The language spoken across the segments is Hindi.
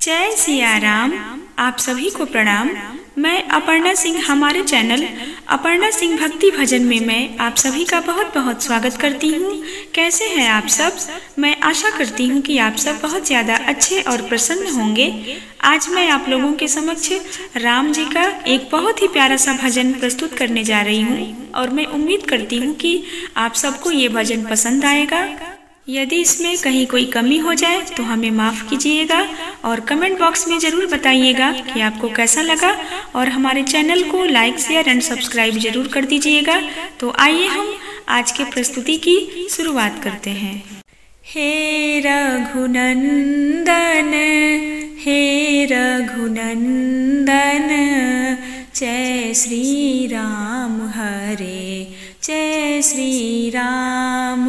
जय सिया राम। आप सभी को प्रणाम। मैं अपर्णा सिंह, हमारे चैनल अपर्णा सिंह भक्ति भजन में मैं आप सभी का बहुत बहुत स्वागत करती हूँ। कैसे हैं आप सब? मैं आशा करती हूँ कि आप सब बहुत ज़्यादा अच्छे और प्रसन्न होंगे। आज मैं आप लोगों के समक्ष राम जी का एक बहुत ही प्यारा सा भजन प्रस्तुत करने जा रही हूँ और मैं उम्मीद करती हूँ कि आप सबको ये भजन पसंद आएगा। यदि इसमें कहीं कोई कमी हो जाए तो हमें माफ़ कीजिएगा और कमेंट बॉक्स में ज़रूर बताइएगा कि आपको कैसा लगा और हमारे चैनल को लाइक, शेयर एंड सब्सक्राइब जरूर कर दीजिएगा। तो आइए हम आज के प्रस्तुति की शुरुआत करते हैं। हे रघुनंदन, हे रघुनंदन, जय श्री राम हरे जय श्री राम।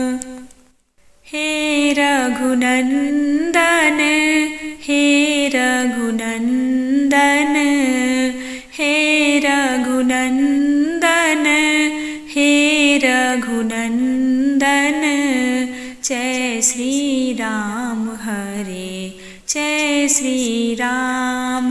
हे रघुनंदन, हे रघुनंदन, हे रघुनंदन, हे रघुनंदन, जय श्री राम हरे जय श्री राम।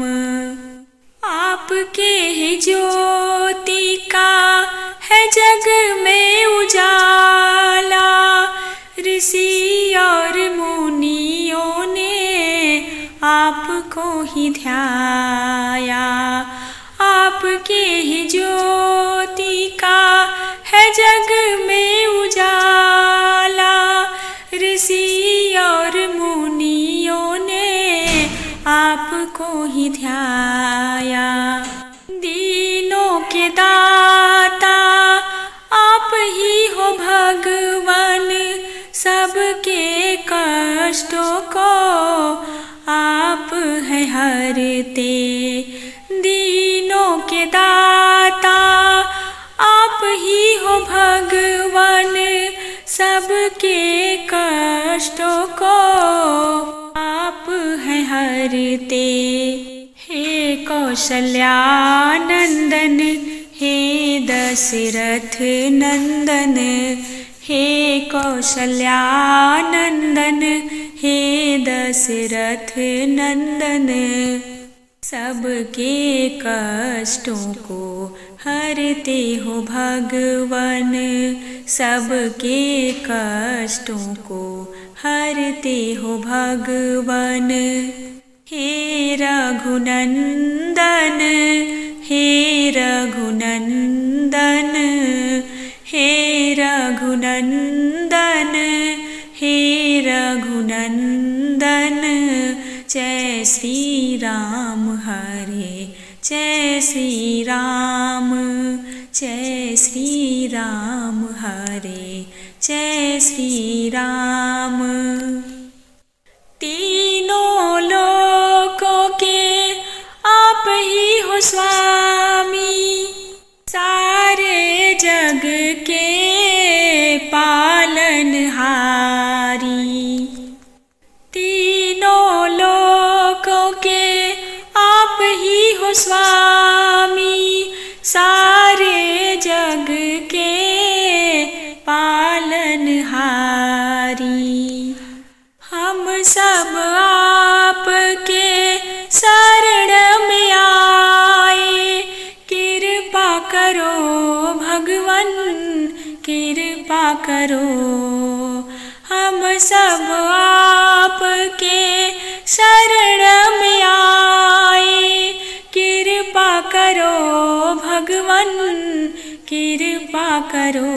आपके ही ज्योति का है जग में उजाला, ऋषि और मुनियों ने आपको ही ध्याया। आपके ही ज्योति का है जग में उजाला, ऋषि और मुनियों ने आपको ही ध्याया। दीनों के दाता आप ही हो भगवान, सबके कष्टों को आप है हरते। दीनों के दाता आप ही हो भगवान, सबके कष्टों को आप है हरते। हे कौशल्या नंदन, हे दशरथ नंदन, हे कौशल्या नंदन, हे दशरथ नंदन, सबके कष्टों को हरते हो भगवान, सबके कष्टों को हरते हो भगवान। हे रघुनंदन, हे रघुनंदन, हे रघुनंदन, हे रघुनंदन, जय श्री राम हरे जय श्री राम, जय श्री राम हरे जय श्री राम। तीनों लोकों के आप ही हो स्वामी, सारे जग के पालनहारी। तीनों लोकों के आप ही हो स्वामी, सारे जग के पालनहारी। हम सब आपके शरण में आए, कृपा करो भगवान कृपा करो। हम सब आपके शरण में आए, कृपा करो भगवान कृपा करो।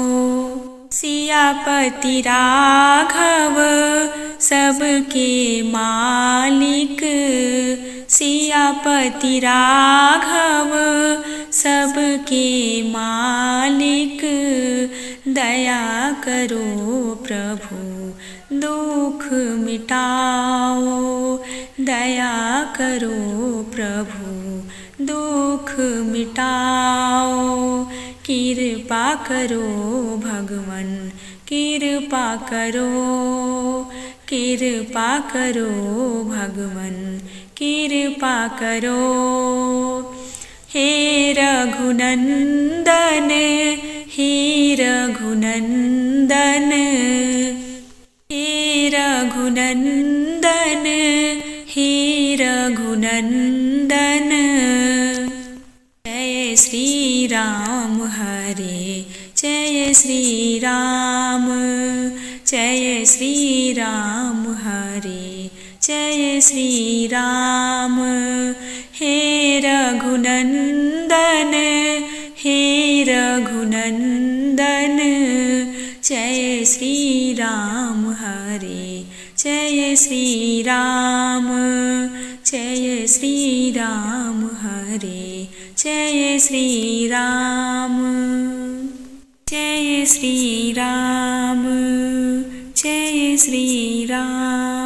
सियापति राघव सबके मालिक, सियापति राघव सबके मालिक, दया करो प्रभु दुख मिटाओ, दया करो प्रभु दुख मिटाओ। कृपा करो भगवान कृपा करो, कृपा करो भगवान कृपा करो। हे रघुनंदन, हे रघुनंदन, हे रघुनंदन, हे रघुनंदन। जय श्री राम हरे जय श्री राम, जय श्री राम हरे जय श्री राम। हे रघुनंदन हे रघुनंदन, जय श्री राम हरे जय श्री राम, जय श्री राम हरे जय श्री राम। जय श्री राम, जय श्री राम।